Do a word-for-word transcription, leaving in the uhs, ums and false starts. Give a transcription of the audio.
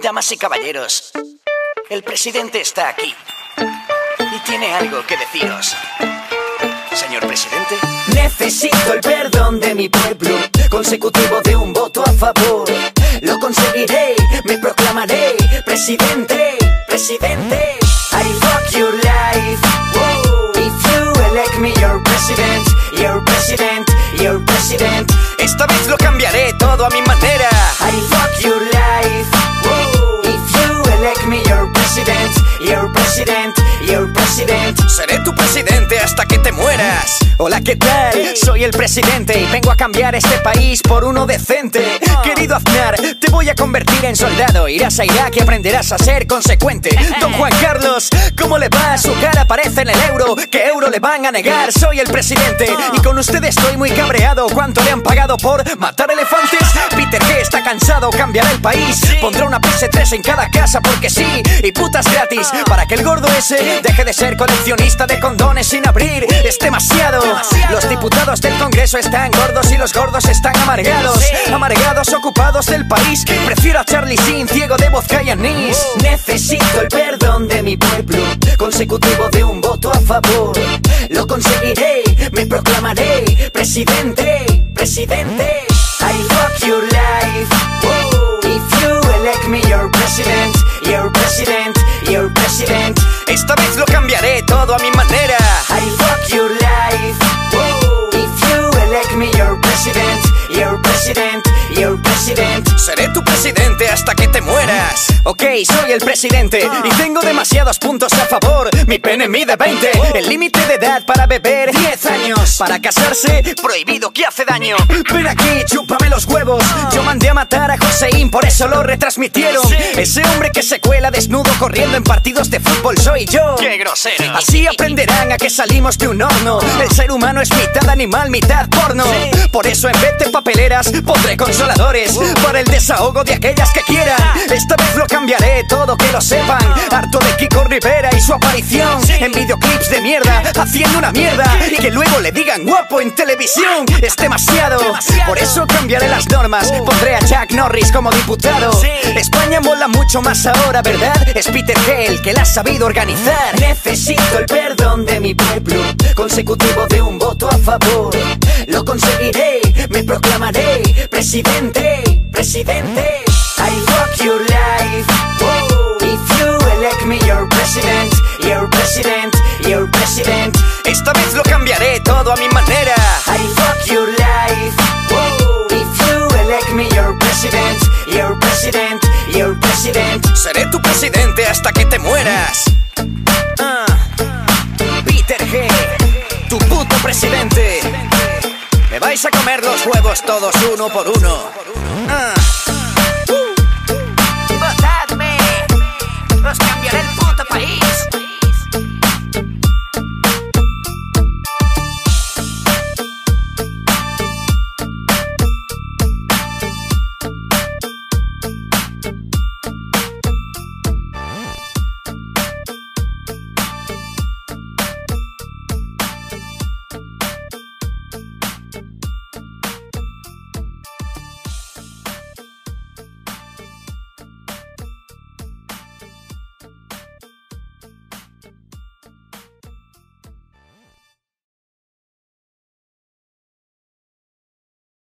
Damas y caballeros, el presidente está aquí y tiene algo que deciros. Señor presidente, necesito el perdón de mi pueblo, consecutivo de un voto a favor. Lo conseguiré, me proclamaré presidente, presidente. I fuck your life, whoa. If you elect me your president, your president, your president. Esta vez lo cambiaré todo a mi manera. I fuck your life, whoa. If you elect me your president, your president, your president. Seré tu presidente hasta que te mueras. Hola, ¿qué tal? Soy el presidente y vengo a cambiar este país por uno decente. Querido Aznar, te voy a convertir en soldado. Irás a Irak y aprenderás a ser consecuente. Don Juan Carlos, ¿cómo le va? Su cara aparece en el euro. ¿Qué euro le van a negar? Soy el presidente y con usted estoy muy cabreado. ¿Cuánto le han pagado por matar elefantes? Peter G está cansado, cambiará el país. Pondrá una P S tres en cada casa porque sí. Y putas gratis para que el gordo ese deje de ser coleccionista de condones sin abrir. Es demasiado. Los diputados del Congreso están gordos y los gordos están amargados. Amargados, ocupados del país. Prefiero a Charlie Sheen, ciego de vodka y anís. Necesito el perdón de mi pueblo, consecutivo de un voto a favor. Lo conseguiré, me proclamaré presidente, presidente. I fuck your life, whoa. If you elect me your president, your president, your president. Esta vez lo cambiaré todo a mi manera. I fuck your life, whoa. If you elect me your president, your president, your president. Seré tu presidente hasta que te mueras. Ok, soy el presidente y tengo demasiados puntos a favor. Mi pene mide veinte. El límite de edad para beber, diez años. Para casarse, prohibido, que hace daño. Ven aquí, chúpame los huevos. Yo mandé a matar a Joseín, por eso lo retransmitieron. Ese hombre que se cuela desnudo corriendo en partidos de fútbol soy yo. ¡Qué grosero! Así aprenderán a que salimos de un horno. El ser humano es mitad animal, mitad porno. Por eso en vez de papeleras pondré consoladores para el desahogo de aquellas que quieran. Esta vez lo cambiaré, todo que lo sepan. Harto de Kiko Rivera y su aparición en videoclips de mierda, haciendo una mierda y que luego le digan guapo en televisión. Es demasiado, por eso cambiaré las normas. Pondré a Chuck Norris como diputado. España mola mucho más ahora, ¿verdad? Es Peter G el que la ha sabido organizar. Necesito el perdón de mi pueblo, consecutivo de un voto a favor. Lo conseguiré, me proclamaré presidente, presidente. I fuck your life, whoa. If you elect me your president, your president, your president. Esta vez lo cambiaré todo a mi manera. I fuck your life, whoa. If you elect me your president, your president, your president. Seré tu presidente hasta que te mueras. uh, Peter G, tu puto presidente. Me vais a comer los huevos todos uno por uno.